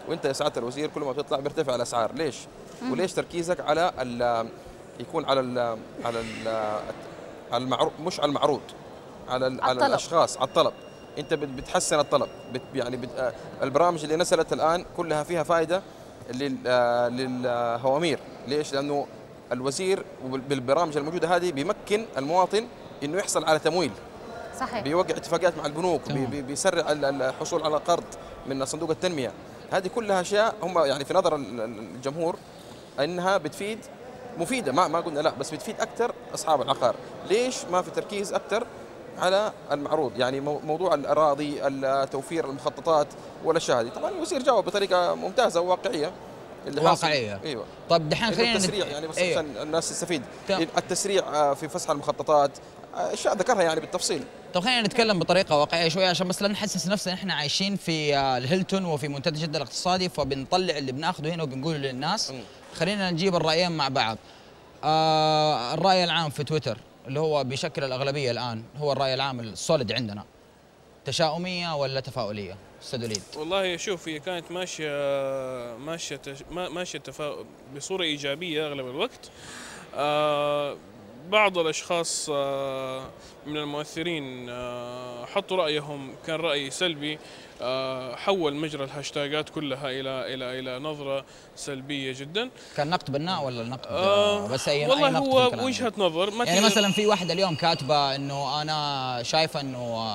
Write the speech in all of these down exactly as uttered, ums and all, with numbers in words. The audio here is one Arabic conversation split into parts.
وانت يا سعاده الوزير كل ما بتطلع بيرتفع الاسعار، ليش؟ وليش تركيزك على ال يكون على ال على ال على المعروض، مش على المعروض، على ال على الاشخاص، على الطلب. انت بتحسن الطلب، بت يعني بت البرامج اللي نزلت الان كلها فيها فائده للهوامير، ليش؟ لانه الوزير بالبرامج الموجوده هذه بيمكن المواطن انه يحصل على تمويل. صحيح. بيوقع اتفاقات مع البنوك، بي بيسرع الحصول على قرض من صندوق التنميه. هذه كلها اشياء هم يعني في نظر الجمهور انها بتفيد، مفيده، ما ما قلنا لا، بس بتفيد اكثر اصحاب العقار. ليش ما في تركيز اكثر على المعروض؟ يعني موضوع الاراضي، توفير المخططات والاشياء هذه. طبعا الوزير جاوب بطريقه ممتازه وواقعيه. واقعيه. ايوه. طيب دحين خلينا التسريع يعني بس أيوة. عشان الناس تستفيد. التسريع في فسح المخططات، اشياء ذكرها يعني بالتفصيل. طب خلينا نتكلم بطريقه واقعيه شويه عشان بس لا نحسس نفسنا احنا عايشين في الهيلتون وفي منتدى جده الاقتصادي فبنطلع اللي بناخذه هنا وبنقوله للناس. م. خلينا نجيب الرايين مع بعض. آه الراي العام في تويتر اللي هو بيشكل الاغلبيه الان هو الراي العام السوليد عندنا. تشاؤميه ولا تفاؤليه؟ استاذ وليد. والله شوف، هي كانت ماشيه ماشيه ماشيه تفاؤل بصوره ايجابيه اغلب الوقت. آه بعض الاشخاص آه من المؤثرين آه حطوا رايهم، كان راي سلبي، آه حول مجرى الهاشتاجات كلها الى الى الى نظره سلبيه جدا. كان نقد بناء ولا النقد آه بس اي والله أي نقد هو وجهه نظر. يعني مثلا في واحده اليوم كاتبه انه انا شايفه انه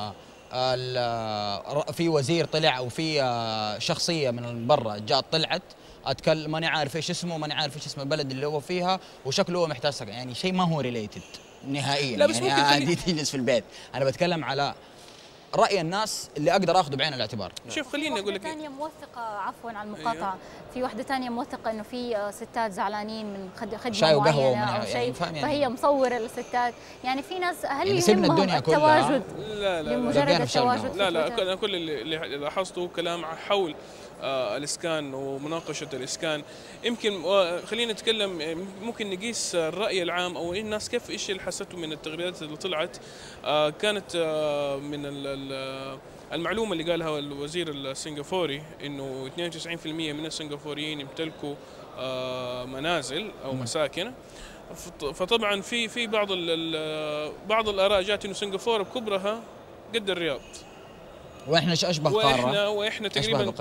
في وزير طلع او في شخصيه من برا جات طلعت اتكلم ماني عارف ايش اسمه، ماني عارف ايش اسم البلد اللي هو فيها وشكله هو محتاج سكن، يعني شيء ما هو ريليتد نهائيا. لا بس يعني عادي تجلس في البيت. انا بتكلم على راي الناس اللي اقدر اخذه بعين الاعتبار. شوف خليني اقول لك ثانيه موثقه، عفوا على المقاطعه. أيوه. في وحده ثانيه موثقه انه في ستات زعلانين من خدمه شاي وقهوه معينه او شيء، يعني فهي مصوره للستات. يعني في ناس هل يعني سيبنا الدنيا كلها التواجد؟ لا لا لمجرد التواجد. لا لا انا كل اللي لاحظته كلام حول آه الاسكان ومناقشه الاسكان. يمكن آه خلينا نتكلم، ممكن نقيس الراي العام او الناس كيف ايش اللي حسته من التغريدات اللي طلعت. آه كانت آه من المعلومه اللي قالها الوزير السنغافوري انه اثنين وتسعين بالمئة من السنغافوريين يمتلكوا آه منازل او مساكن. فطبعا في في بعض بعض الاراء جات انه سنغافوره بكبرها قد الرياض، واحنا اشبه قاره، واحنا واحنا تقريبا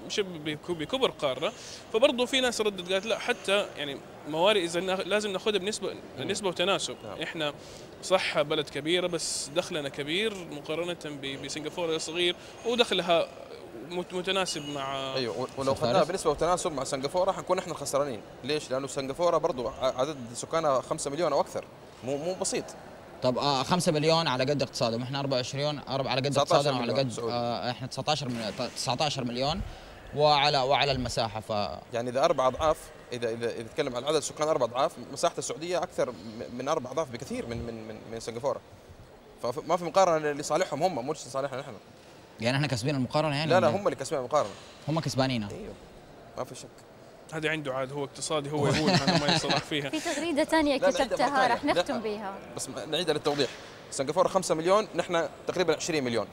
بكبر قاره. فبرضه في ناس ردت قالت لا، حتى يعني موارد اذا لازم ناخذها بنسبه نسبه وتناسب. احنا صح بلد كبيره بس دخلنا كبير مقارنه بسنغافوره صغير ودخلها متناسب مع. ايوه، ولو خدناها بنسبه وتناسب مع سنغافوره حنكون احنا الخسرانين. ليش؟ لانه سنغافوره برضه عدد سكانها خمسة مليون او اكثر، مو مو بسيط. طب آه خمسة مليون على قد اقتصادهم، احنا أربعة وعشرين على قد اقتصادنا وعلى قد آه احنا تسعة عشر مليون وعلى وعلى المساحه. ف يعني اذا اربع اضعاف، اذا اذا اذا نتكلم عن عدد سكان اربع اضعاف، مساحه السعوديه اكثر من اربع اضعاف بكثير من من من, من سنغافوره. فما في مقارنه لصالحهم هم، مش لصالحنا نحن. يعني احنا كسبين المقارنه يعني؟ لا لا هم اللي كسبين المقارنه. هم كسبانين. ايوه ما في شك. هذا عنده عاد، هو اقتصادي، هو يقول انا ما يصلح فيها. في تغريده ثانيه كتبتها راح نختم بها، بس نعيدها للتوضيح. سنغافوره خمسة مليون، نحن تقريبا عشرين مليون.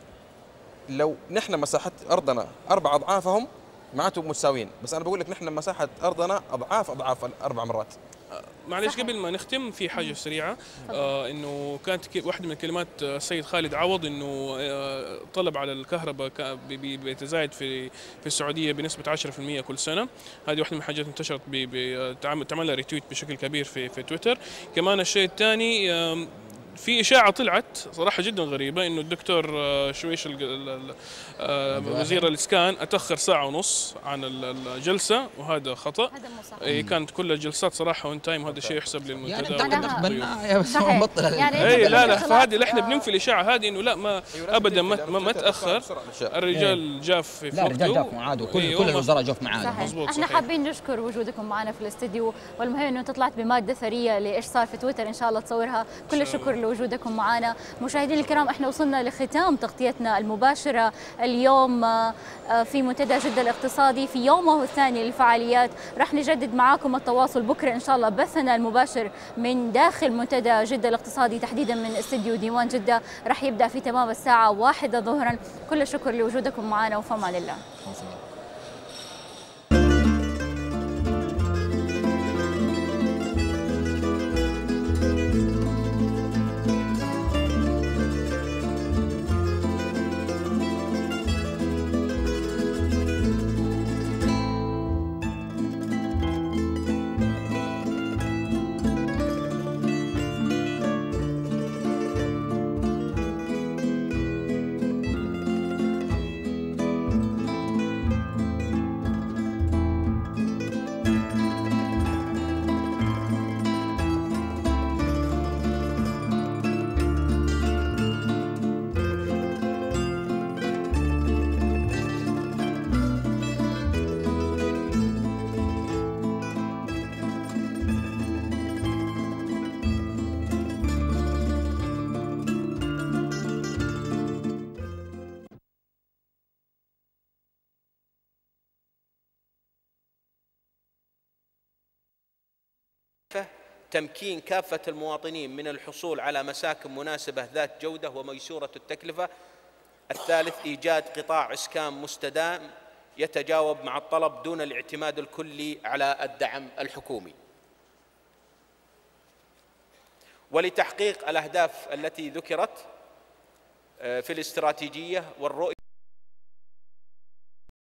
لو نحن مساحه ارضنا اربع اضعافهم معناته متساويين، بس انا بقول لك نحن مساحه ارضنا اضعاف اضعاف اربع مرات. معلش قبل ما نختم في حاجه سريعه. آه انه كانت واحده من كلمات السيد خالد عوض انه آه طلب على الكهرباء بيتزايد في في السعوديه بنسبه عشرة بالمئة كل سنه. هذه واحده من الحاجات انتشرت تعمل لها ريتويت بشكل كبير في في تويتر. كمان الشيء الثاني آه في إشاعة طلعت صراحة جدا غريبة إنه الدكتور شويش وزير الإسكان أتأخر ساعة ونص عن الجلسة، وهذا خطأ. هذا مو صحيح. كانت كل الجلسات صراحة اون تايم، وهذا شيء يحسب للمنتدى. يعني بس هو مبطل. يعني اي لا لا، فهذه اللي احنا بننفي الإشاعة هذه إنه لا ما أبدا ما ما تأخر. الرجال جاف في لا الرجال جاف معاد، وكل كل الوزراء جاف معاد. مضبوط. احنا حابين نشكر وجودكم معنا في الاستديو، والمهم إنه أنت طلعت بمادة ثرية لإيش صار في تويتر، إن شاء الله تصورها. كل الشكر لوجودكم معنا. مشاهدينا الكرام، احنا وصلنا لختام تغطيتنا المباشرة اليوم في منتدى جدة الاقتصادي في يومه الثاني للفعاليات. رح نجدد معاكم التواصل بكرة إن شاء الله، بثنا المباشر من داخل منتدى جدة الاقتصادي تحديدا من استديو ديوان جدة، رح يبدأ في تمام الساعة واحدة ظهرا. كل الشكر لوجودكم معنا وفي أمان الله. تمكين كافة المواطنين من الحصول على مساكن مناسبة ذات جودة وميسورة التكلفة. الثالث إيجاد قطاع إسكان مستدام يتجاوب مع الطلب دون الاعتماد الكلي على الدعم الحكومي. ولتحقيق الأهداف التي ذكرت في الاستراتيجية والرؤية